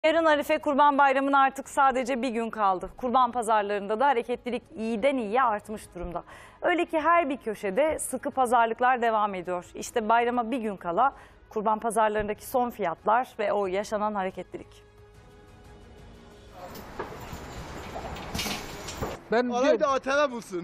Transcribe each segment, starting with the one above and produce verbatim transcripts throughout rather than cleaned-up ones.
Yarın Arife Kurban Bayramı'na artık sadece bir gün kaldı. Kurban pazarlarında da hareketlilik iyiden iyiye artmış durumda. Öyle ki her bir köşede sıkı pazarlıklar devam ediyor. İşte bayrama bir gün kala kurban pazarlarındaki son fiyatlar ve o yaşanan hareketlilik. Ben Arayı da A T V bulsun.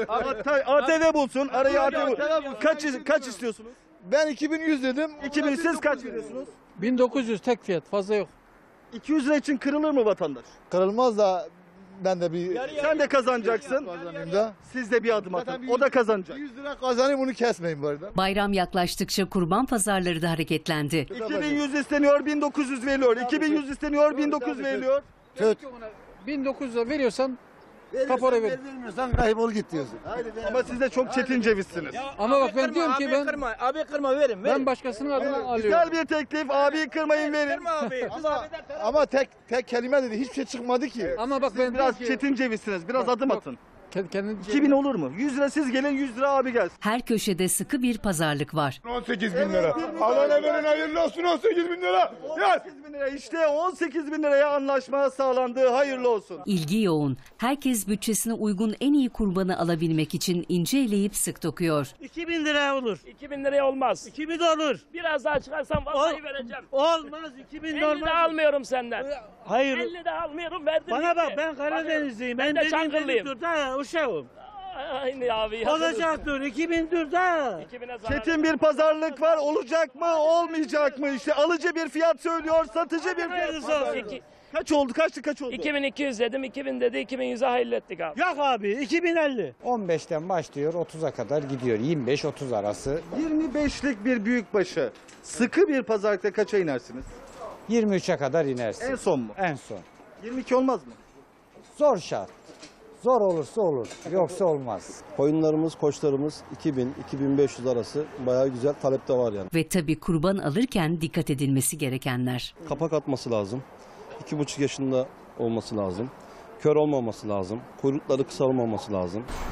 A T V bulsun. Arayı A T V bulsun. Kaç kaç istiyorsunuz? Ben iki bin yüz dedim. iki bin siz kaç veriyorsunuz? bin dokuz yüz tek fiyat, fazla yok. iki yüz lira için kırılır mı vatandaş? Kırılmaz da ben de bir Sen de kazanacaksın. kazanayım da. Siz de bir adım atın. O da kazanacak. yüz lira kazanayım, bunu kesmeyin bu arada. Bayram yaklaştıkça kurban pazarları da hareketlendi. iki bin yüz isteniyor, bin dokuz yüz veriliyor. iki bin yüz isteniyor, bin dokuz yüz veriliyor. Köt. bin dokuz yüz lira veriyorsan kapora ver. Vermiyorsan kaybol git diyorsun. Ama siz de çok çetin cevizsiniz. Ama bak ben diyorum ki ben kırma, abi kırma verin. ben başkasının adına alıyorum. Güzel bir teklif. Abi kırmayın verin. Kırma abi. Ama, ama tek tek kelime dedi, hiçbir şey çıkmadı ki. Ama bak ben Biraz diyorum ki çetin cevizsiniz. Biraz adım yok. atın. kendi iki bin olur mu? yüz lira siz gelin, yüz lira abi gelsin. Her köşede sıkı bir pazarlık var. on sekiz bin lira. Alana verin, hayırlı olsun, on sekiz bin lira. Yaz. on sekiz bin lira işte on sekiz bin liraya anlaşma sağlandı. Hayırlı olsun. İlgi yoğun. Herkes bütçesine uygun en iyi kurbanı alabilmek için ince eleyip sık dokuyor. iki bin liraya olur. iki bin liraya olmaz. iki bin olur. Biraz daha çıkarsam vallahi Ol- vereceğim. Olmaz. iki bin elli de normal. almıyorum senden. Hayır. elli de almıyorum, verdim. Bana bak, gitti. ben Karadenizliyim. Ben Ben de dediğim Çankırılıyım. dur da uşağım. Aynı abi. Olacaktır. iki bin dur da. iki bine zarar. Çetin bir pazarlık var. Olacak mı, olmayacak mı? İşte alıcı bir fiyat söylüyor, satıcı bir fiyat. Hayırlısı olsun. İki- Kaç oldu? Kaçtı kaç oldu? iki bin iki yüz dedim, iki bin dedi, iki bin yüze hallettik abi. Yok abi. iki bin elli. on beşten başlıyor otuza kadar gidiyor. yirmi beş otuz arası. yirmi beşlik bir büyükbaşı. Sıkı bir pazarlıkta kaça inersiniz? yirmi üçe kadar inersin. En son mu? En son. yirmi iki olmaz mı? Zor şart. Zor olursa olur. Yoksa olmaz. Koyunlarımız, koçlarımız iki bin iki bin beş yüz arası bayağı güzel talepte var yani. Ve tabii kurban alırken dikkat edilmesi gerekenler. Kapak atması lazım. iki buçuk yaşında olması lazım. Kör olmaması lazım. Kuyrukları kısa olmaması lazım.